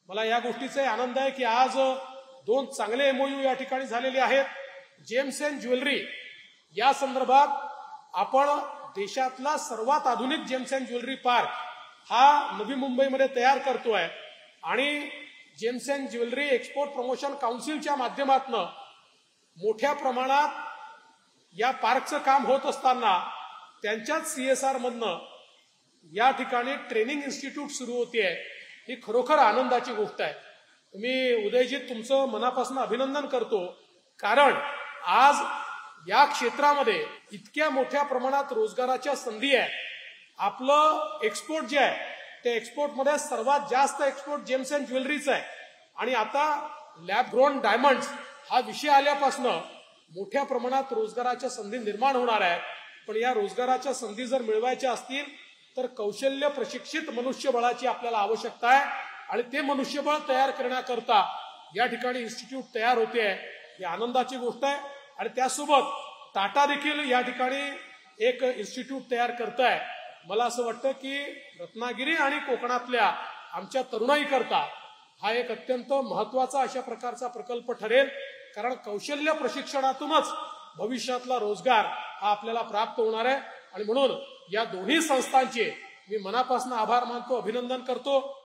मला या गोष्टीचा आनंद आहे की आज दोन चांगले एमओयू या ठिकाणी झालेले आहेत. जेम्स अँड ज्वेलरी या संदर्भात आपण देशातला सर्वात आधुनिक जेम्स अँड ज्वेलरी पार्क हा नवी मुंबईमध्ये तयार करतोय आणि gems and jewellery export promotion काउन्सिलच्या माध्यमातून मोठ्या प्रमाणात या पार्कचं काम होत असताना त्यांच्याच सीएसआर मधनं या ठिकाणी ट्रेनिंग इन्स्टिट्यूट सुरू होतीये. ही खरोखर आनंदाची गोष्ट आहे. मी उदयजीत तुमचं मनापासून अभिनंदन करतो, कारण आज या क्षेत्रामध्ये इतक्या मोठ्या प्रमाणात रोजगाराच्या संधी आहे. आपलं एक्सपोर्ट जे आहे ते एक्सपोर्टमध्ये सर्वात जास्त एक्सपोर्ट जेम्स अँड ज्वेलरीच आहे आणि आता लॅब ग्रोन डायमंड्स हा विषय आल्यापासून मोठ्या प्रमाणात रोजगाराच्या संधी निर्माण होणार आहेत. पण या रोजगाराच्या संधी जर मिळवायच्या असतील तर कौशल्य प्रशिक्षित मनुष्यबळाची आपल्याला आवश्यकता आहे आणि ते मनुष्यबळ तयार करण्याकरता या ठिकाणी इन्स्टिट्यूट तयार होते आहे. ही आनंदाची गोष्ट आहे आणि त्यासोबत टाटा देखील या ठिकाणी एक इन्स्टिट्यूट तयार करत आहे. मला असं वाटतं की रत्नागिरी आणि कोकणातल्या आमच्या तरुणाईकरता हा एक अत्यंत महत्वाचा अशा प्रकारचा प्रकल्प ठरेल, कारण कौशल्य प्रशिक्षणातूनच भविष्यातला रोजगार हा आपल्याला प्राप्त होणार आहे. आणि म्हणून या दोन्ही संस्थांचे मी मनापासून आभार मानतो, अभिनंदन करतो.